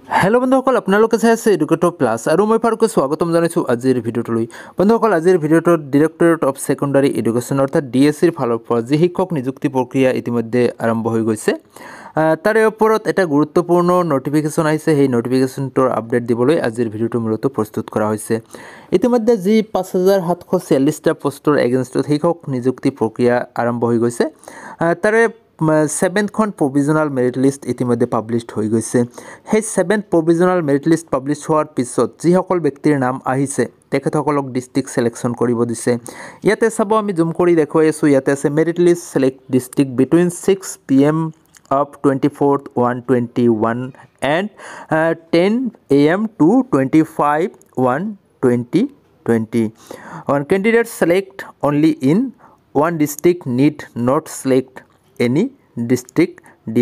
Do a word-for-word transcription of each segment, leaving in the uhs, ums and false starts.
Hello बंधुসকল আপোনালোকে চাই আছে এডুকেটো প্লাস আৰু মই ফাৰুকে স্বাগতম জনাইছো আজিৰ ভিডিঅ'টোলৈ বন্ধুসকল আজিৰ ভিডিঅ'টোত ডিৰেক্টৰেট অফ সেকেন্ডাৰী এডুকেশ্যন অৰ্থাৎ ডি এছ ইৰ ফালৰ পৰা যি শিক্ষক নিযুক্তি প্ৰক্ৰিয়া ইতিমধ্যে আৰম্ভ হৈ গৈছে তাৰে ওপৰত এটা গুৰুত্বপূৰ্ণ নটিফিকেশন আহিছে সেই নটিফিকেশনটোৰ আপডেট দিবলৈ আজিৰ ভিডিঅ'টো মূলত প্ৰস্তুত কৰা হৈছে ইতিমধ্যে যি পাঁচ হাজাৰ সাতশ ছিয়াল্লিছ টা পোষ্টৰ এগেইনষ্টত শিক্ষক নিযুক্তি প্ৰক্ৰিয়া আৰম্ভ হৈ গৈছে তাৰে seventh খন provisional merit list ইতিমধ্যে পাবলিশড হৈ গৈছে সেই seventh provisional merit list publish হোৱাৰ পিছত যি সকল ব্যক্তিৰ নাম আহিছে তেখেতসকলক ডিস্ট্ৰিক্ট সিলেকশন কৰিব দিছে ইয়াতে চাব আমি জুম কৰি দেখুৱাই আছো ইয়াতে আছে merit list select district between six p m of twenty-fourth one twenty-one and uh, ten a m to twenty-five one twenty twenty on candidates select only in one district need not select any district.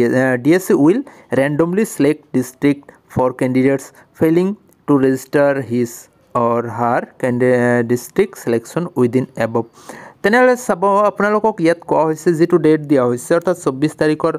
D S E will randomly select district for candidates failing to register his or her district selection within above. তেনেহলে চাব আপোনালোকক ইয়াত কোৱা হৈছে যেটো date দিয়া হৈছে অৰ্থাৎ চৌব্বিছ তাৰিখৰ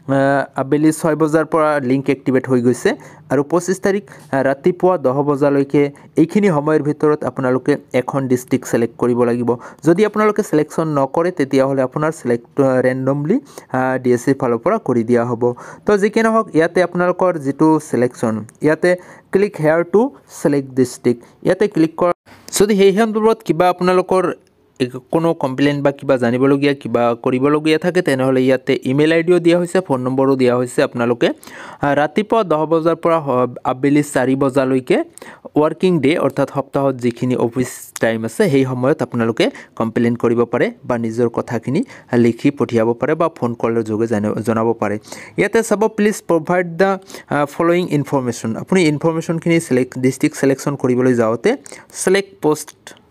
আবেলি ছয় বজাৰ পৰা লিংক এক্টিভেট হৈ গৈছে আৰু পঁচিছ তাৰিখ ৰাতিপুৱা দহ বজালৈকে এইখিনি সময়ৰ ভিতৰত আপোনালোকে এখন ডিস্ট্ৰিক্ট সিলেক্ট কৰিব লাগিব যদি আপোনালোকে সিলেকশন নকৰে তেতিয়া হলে আপোনাৰ সিলেক্ট ৰেন্ডমলি ডিএসসি ফালৰ পৰা কৰি দিয়া হ'ব তো যিকিনে হওক ইয়াতে আপোনালোকৰ যেটো সিলেকশন ইয়াতে click here to select district ইয়াতে ক্লিক কৰ যদি সেই সন্দৰ্ভত কিবা আপোনালোকৰ কোনো কমপ্লেইন বা কিবা জানিবলগীয়া কিবা কৰিবলগীয়া থাকে তেনেহলে ইয়াতে ইমেইল আইডিও দিয়া হৈছে ফোন নম্বৰো দিয়া হৈছে আপোনালোকে ৰাতিপুৱা দহ বজাৰ পৰা আবেলি চাৰি বজালৈকে ওয়াৰ্কিং ডে অৰ্থাৎ সপ্তাহত যিখিনি অফিস টাইম আছে সেই সময়ত আপোনালোকে কমপ্লেইন কৰিব পাৰে বা নিজৰ কথাখিনি লিখি পঠিয়াব পাৰে বা ফোন কলৰ যোগে জনাব পাৰে ইয়াতে চাব please provide the following information আপুনি ইনফৰমেশনখিনি সিলেক্ট ডিস্ট্ৰিক্ট সিলেকশন কৰিবলৈ যাওতে সিলেক্ট পোষ্ট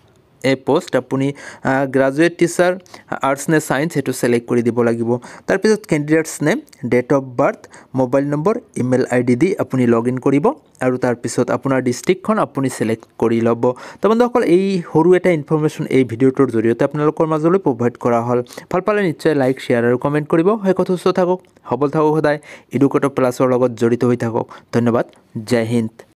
a post আপুনি গ্ৰাজুৱেট টিচাৰ আৰ্টছ নে সায়েন্স হেতু সিলেক্ট কৰি দিব লাগিব তাৰ পিছত candidates name date of birth mobile number email ID দি আপুনি লগইন কৰিব আৰু তাৰ পিছত আপোনাৰ ডিস্ট্ৰিক্টখন আপুনি সিলেক্ট কৰি লব তো বন্ধুসকল এই সৰু এটা ইনফৰমেশন এই ভিডিঅটোৰ জৰিয়তে আপোনালোকৰ মাজলৈ প্ৰভাইড কৰা হল ভাল পালে নিশ্চয় লাইক শেয়াৰ আৰু কমেন্ট কৰিব হয় কথা সুস্থ থাকক সবল থাকক সদায় এডুকেটো প্লাছৰ লগত জড়িত হৈ থাকক ধন্যবাদ জয় হিন্দ।